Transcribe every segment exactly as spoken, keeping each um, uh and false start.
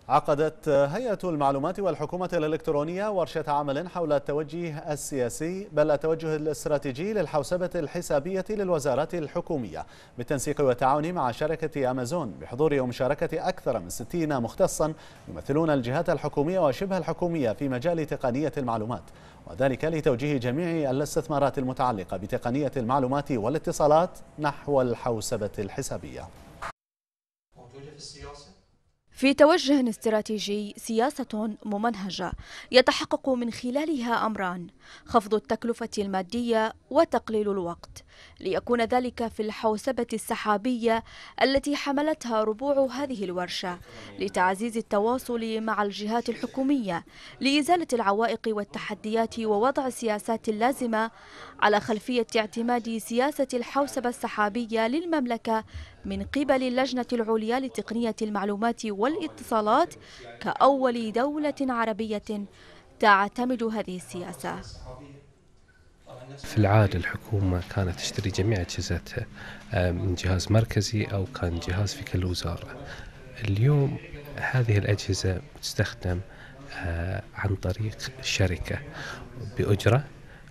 عقدت هيئة المعلومات والحكومة الإلكترونية ورشة عمل حول التوجه السياسي بل التوجه الاستراتيجي للحوسبة الحسابية للوزارات الحكومية بالتنسيق والتعاون مع شركة أمازون بحضور ومشاركة أكثر من ستين مختصا يمثلون الجهات الحكومية وشبه الحكومية في مجال تقنية المعلومات، وذلك لتوجيه جميع الاستثمارات المتعلقة بتقنية المعلومات والاتصالات نحو الحوسبة الحسابية. في توجه استراتيجي سياسة ممنهجة يتحقق من خلالها أمران: خفض التكلفة المادية وتقليل الوقت، ليكون ذلك في الحوسبة السحابية التي حملتها ربوع هذه الورشة لتعزيز التواصل مع الجهات الحكومية لإزالة العوائق والتحديات ووضع السياسات اللازمة على خلفية اعتماد سياسة الحوسبة السحابية للمملكة من قبل اللجنة العليا لتقنية المعلومات والاتصالات كأول دولة عربية تعتمد هذه السياسة. في العادة الحكومة كانت تشتري جميع أجهزتها من جهاز مركزي أو كان جهاز في كل وزارة. اليوم هذه الأجهزة تستخدم عن طريق الشركة بأجرة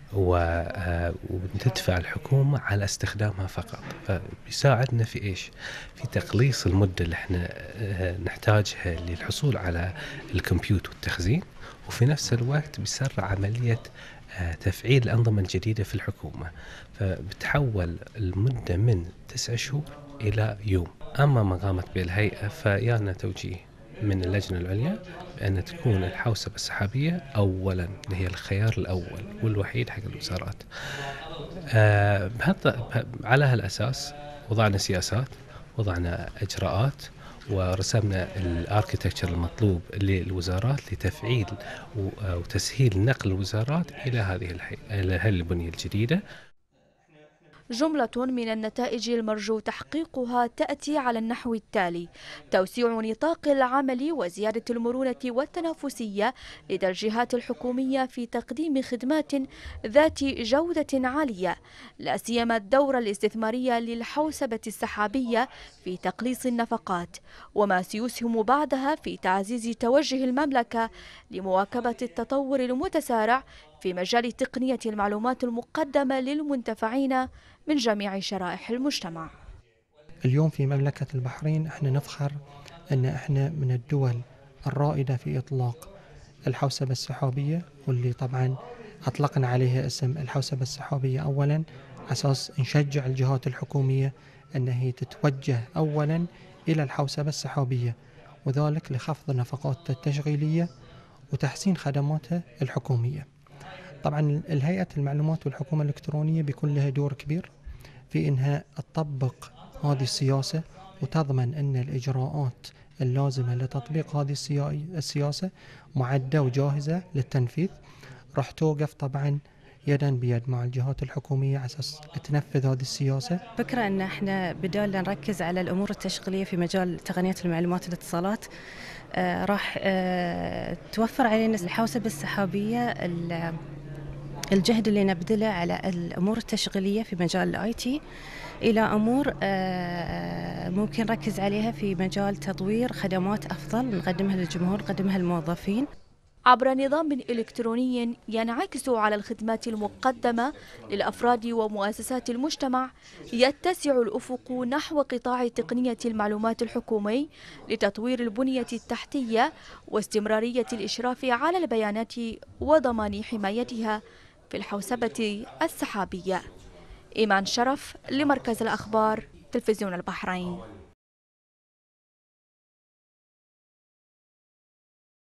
وتدفع الحكومة على استخدامها فقط، فبيساعدنا في إيش؟ في تقليص المدة اللي احنا نحتاجها للحصول على الكمبيوت والتخزين، وفي نفس الوقت بيسرع عملية تفعيل الأنظمة الجديدة في الحكومة، فبتحول المدة من تسع شهور إلى يوم. أما ما قامت به الهيئة فيانا توجيه من اللجنة العليا بأن تكون الحوسبة السحابية أولا، اللي هي الخيار الأول والوحيد حق الوزارات. آه على هالأساس وضعنا سياسات، وضعنا إجراءات، ورسمنا الاركيتكتشر المطلوب للوزارات لتفعيل وتسهيل نقل الوزارات إلى هذه الحي... إلى هذه البنية الجديدة. جملة من النتائج المرجو تحقيقها تأتي على النحو التالي: توسيع نطاق العمل وزيادة المرونة والتنافسية لدى الجهات الحكومية في تقديم خدمات ذات جودة عالية، لا سيما الدور الاستثماري للحوسبة السحابية في تقليص النفقات، وما سيسهم بعدها في تعزيز توجه المملكة لمواكبة التطور المتسارع في مجال تقنية المعلومات المقدمة للمنتفعين من جميع شرائح المجتمع. اليوم في مملكة البحرين احنا نفخر ان احنا من الدول الرائدة في اطلاق الحوسبة السحابية، واللي طبعا اطلقنا عليها اسم الحوسبة السحابية اولا اساس نشجع الجهات الحكومية ان هي تتوجه اولا الى الحوسبة السحابية، وذلك لخفض النفقات التشغيلية وتحسين خدماتها الحكومية. طبعا الهيئة المعلومات والحكومة الإلكترونية بيكون لها دور كبير في إنها تطبق هذه السياسة وتضمن أن الإجراءات اللازمة لتطبيق هذه السياسة معدة وجاهزة للتنفيذ. راح توقف طبعا يدا بيد مع الجهات الحكومية على أساس تنفذ هذه السياسة. فكرة أن احنا بدالنا نركز على الأمور التشغيلية في مجال تقنية المعلومات والاتصالات، آه راح آه توفر علينا الحوسبة السحابية الجهد اللي نبذله على الأمور التشغيلية في مجال الآي تي إلى أمور ممكن نركز عليها في مجال تطوير خدمات أفضل نقدمها للجمهور، نقدمها للموظفين عبر نظام إلكتروني ينعكس على الخدمات المقدمة للأفراد ومؤسسات المجتمع. يتسع الأفق نحو قطاع تقنية المعلومات الحكومي لتطوير البنية التحتية واستمرارية الإشراف على البيانات وضمان حمايتها في الحوسبة السحابية. إيمان شرف لمركز الأخبار تلفزيون البحرين.